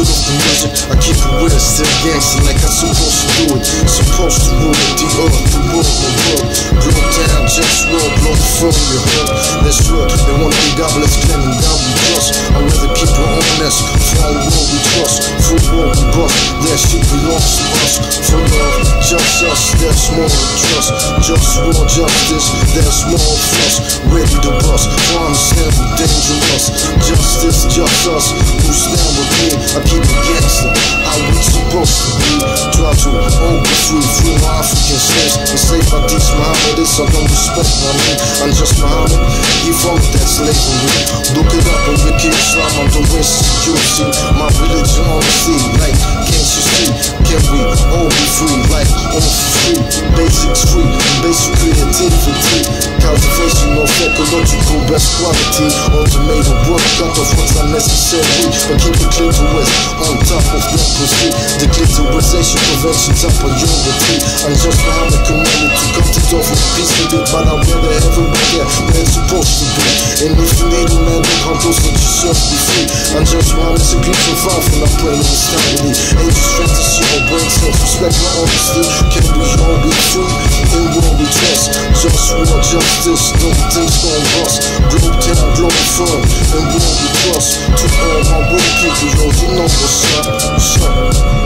of the music, I keep it real, still gangster like I'm supposed to do it. Supposed to rule the earth, the world, the world. Blow down, just roll, blow from your hood. That's right, they wanna be godless, claiming God we trust. I'd rather keep it honest, from what we trust. For what we bust, that shit belongs to us. For love, just us, that's more than trust. Just war, justice, that's more of us. Ready to bust, understand we're dangerous. Justice, just us, who stand with me. I keep it gangster, how we supposed to be. Try to own be free, free my African slaves. Enslaved by these Mohammedists, I don't respect my man. I'm just Muhammad, he followed that slavery. Look it up on Wiki Islam, I'm the West, you see. My religion on the sea, like, can't you see? Can we all be free, like, all for free? Basics free, basic creativity. Cultivation of ecological best quality. Automated work, cut off what's unnecessary. But keep the clitoris on top of the pussy. The clitorisation prevention top priority. I'm just Muhammad community, cut it off with peacefully. But I'm where the heaven we get, where it's supposed to be. And if you need a man, don't come close, let yourself be free. I'm just Muhammad, so keep from far from that praying in stability. Angel strength to see our brain, self-respect, my honesty. Can we all be free? In what we trust. Just war, justice, no things gon' bust. Globe town, globe firm, and what we trust. To all my real people, yo, you know what's up, what's up.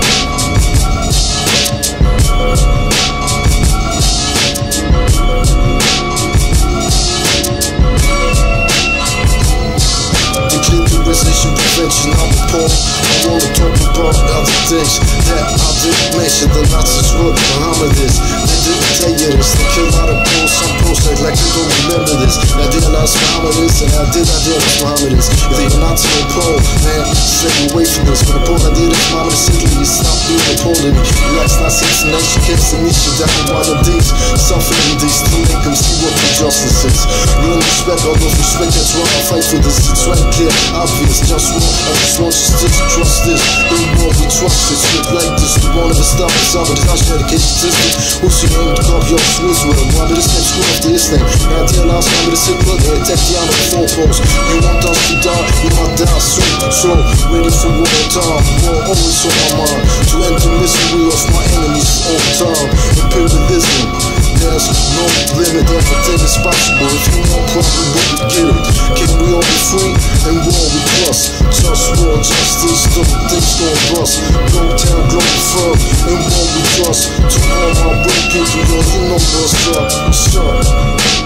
Prevention, I'm appalled. I wanna talk about other things that I didn't mention. The Nazis were Mohammedists. They didn't tell you this. They killed out of Poles, some Poles like they don't remember this. I did realize Mohammedists, and I did Mohammedists. If they're not to a Pole, man, stay away from this. When a Pole I did it, Mohammed simply, you stop being a Pole in me. Relax, not since the nation kids and me, you down one of these. Suffering these to make them see what the justice is. Real respect, all those respect, that's why I fight for this. It's right clear, obvious, just war. I just want you still to trust this. In war we trust this. Shit like this, we won't ever stop us. I'm a Dutch dedication system. Who's your name to copy your Swiss with him? Why be this next school after this name? Now dear last time with a sick blood, here, take the honor of 4 posts. You want us to die, you might die soon. Slow, ready for war time. War always on my mind. To end the misery of my enemies for all time. Imperialism, there's no limit, everything is possible. If you want problem, we can get it. Can we all be free? And war we trust. Just war, justice, don't things gon' bust. Globe town, globe firm, and war we trust. To all my real people, yo, you know what's up, what's up.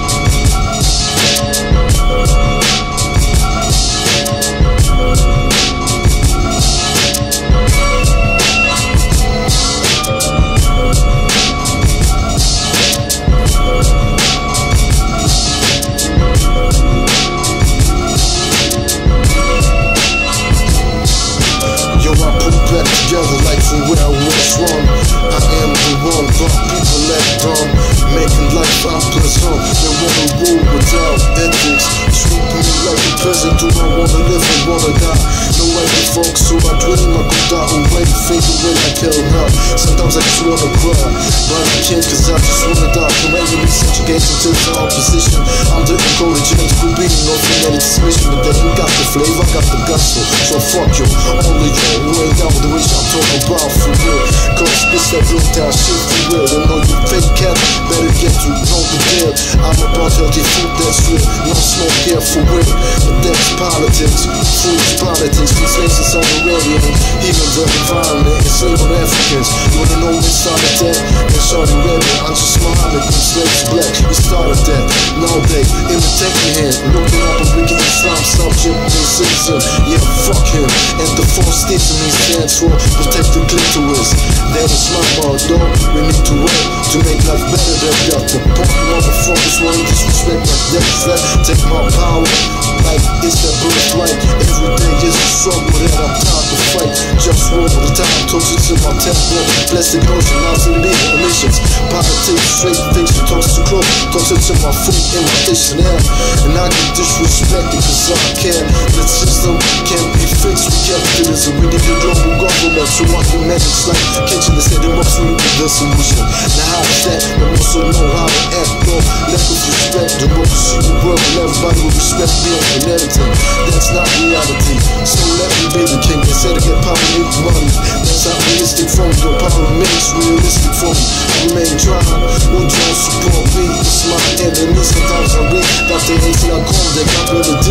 Together like from where I was from. I am the one, but people let down, making life unpleasant. They wanna rule without ethics. Treat me like a peasant. Do I wanna live or wanna die? No way to folks, so I dream I could die away, fade away like hell now. Sometimes I just wanna cry, but I can't cause I just wanna die. From enemy subjugation to the opposition. I'm the encoded James Rubin, no humanity transmission. But then you got the flavor, I got the gusto. So fuck you, only you who ain't down with the wish I'm talking about for real. Cause it's that real down shit for real. Don't know you fake cat, better get to know the deal. I'm about healthy food that's real, no smoke here for real. But that's politics, food's politics. Translations on the radio, healing the environment, enslaving Africans. You wanna know when started that? In Saudi Arabia, I'm just Muhammad, the slaves black. We started that, now they imitate me here. Looking up a wicked Islam subject, citizen. Yeah, fuck him. And the 4 states in me stands for protect the clitoris. That is my motto. We need to work to make life better than that. The punk motherfuckers want disrespect like that. Take my power like it's that birthright. Every day is a struggle that I'm tired to fight. Just roll all the time, toxic to my temple. Plastic ocean, out to the legal emissions. Politics, straight fiction, toxic to clothes. Toxic to my food and my dictionary. And I get disrespected cause I care. The system can't be fixed with capitalism. We need a global government so I can manage like kitchen instead of what's really the solution. Now how is that? But also know how to act, bro. Lack of respect, democracy will work and everybody will respect me and everything. That's not reality. So let me be the king instead of get power. remains realistic for me. Remain dry, ou John support me. It's my enemies, sometimes I read. Got the AC I come, they got me the